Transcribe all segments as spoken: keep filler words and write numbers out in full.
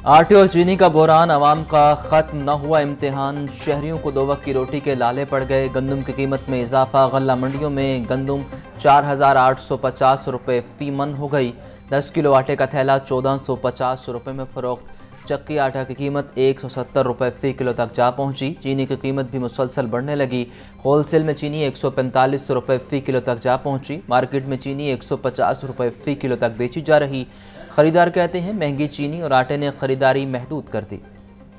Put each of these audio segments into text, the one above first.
आटे और चीनी का बहरान, अवाम का खत्म न हुआ इम्तिहान, शहरियों को दो वक्त की रोटी के लाले पड़ गए। गंदम की कीमत में इजाफा, गल्ला मंडियों में गंदम चार हज़ार आठ सौ पचास रुपये फी मन हो गई। दस किलो आटे का थैला चौदह सौ पचास रुपये में फ़रोख्त। चक्की आटा की कीमत एक सौ सत्तर रुपये फ़ी किलो तक जा पहुंची। चीनी की कीमत भी मुसलसल बढ़ने लगी। होलसेल में चीनी एक सौ पैंतालीस रुपये फ़ी किलो तक जा पहुंची। मार्केट में चीनी एक सौ पचास रुपये फ़ी किलो तक बेची जा रही। खरीदार कहते हैं महंगी चीनी और आटे ने खरीदारी महदूद कर दी।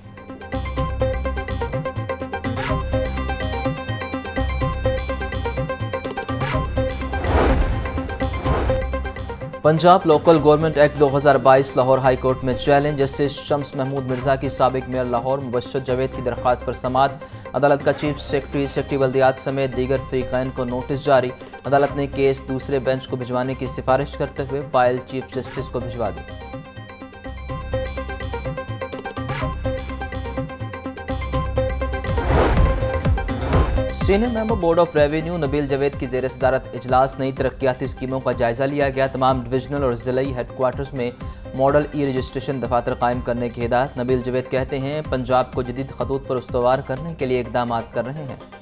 पंजाब लोकल गवर्नमेंट एक्ट दो हज़ार बाईस लाहौर हाई कोर्ट में चैलेंज। जस्टिस शम्स महमूद मिर्जा की साबिक मेयर लाहौर मुबश्शिर जावेद की दरख्वास्त पर समाअत। अदालत का चीफ सेक्रेटरी सेक्रेटरी बल्दियात समेत दीगर फरीकैन को नोटिस जारी। अदालत ने केस दूसरे बेंच को भिजवाने की सिफारिश करते हुए फाइल चीफ जस्टिस को भिजवा दी। Senior member board of revenue Nabeel Javed की ज़ेर सदारत इजलास नई तरक्याती स्कीमों का जायजा लिया गया। तमाम डिविजनल और ज़िलाई हेडक्वार्टर्स में मॉडल ई रजिस्ट्रेशन दफातर कायम करने की हिदायत। नबील जावेद कहते हैं पंजाब को जदीद खतूत पर उस्तवार करने के लिए इकदाम कर रहे हैं।